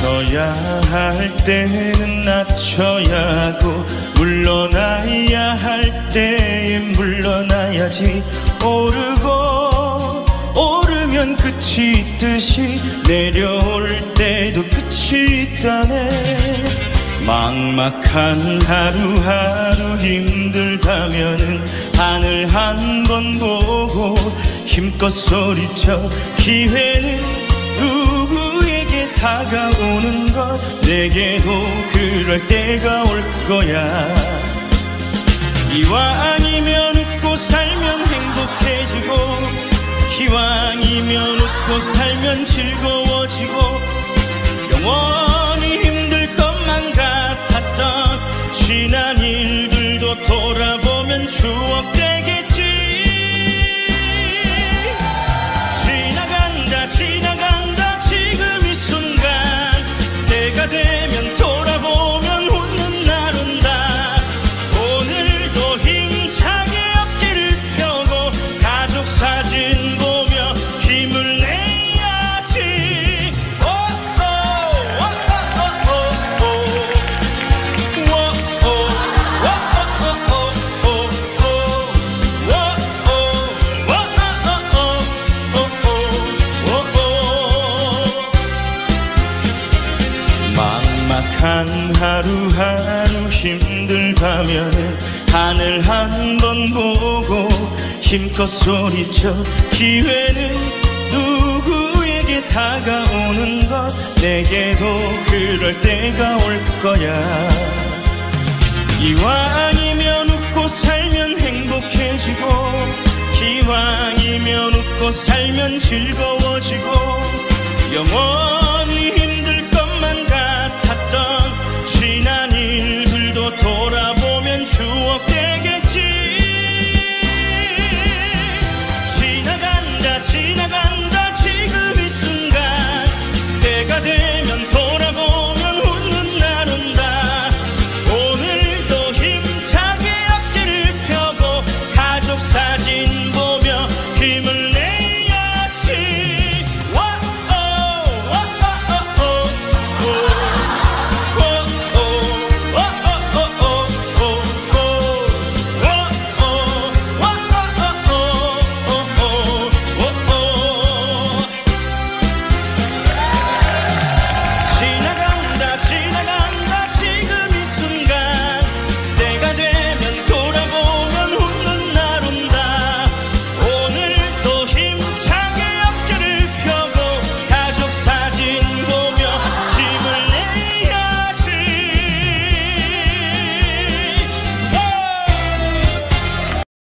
낮춰야 할 때는 낮춰야 하고 물러나야 할 때엔 물러나야지. 오르면 끝이 있듯이 내려올 때도 끝이 있다네. 막막한 하루하루 힘들다면은 하늘 한 번 보고 힘껏 소리쳐. 기회는 누구에게 다가오는 것, 내게도 그럴 때가 올 거야. 이왕이면 웃고 살면 행복해지고, 기왕이면 웃고 살면 즐거워지고, 영원히 힘들 것만 같았던 지난 일들도 돌아보면 추억 되겠지. 지나간다 지금 이 순간, 때가 되면 돌아보면 웃는 날 온다. 오늘도 힘차게 어깨를 펴고 가족 사진 보며 힘을 내야지. 막막한 하루하루 힘들다면은 하늘 한 번 보고 힘껏 소리쳐. 기회는 누구에게 다가오는 것, 내게도 그럴 때가 올 거야. 이왕이면 웃고 살면 행복해지고, 기왕이면 웃고 살면 즐거워지고, 영원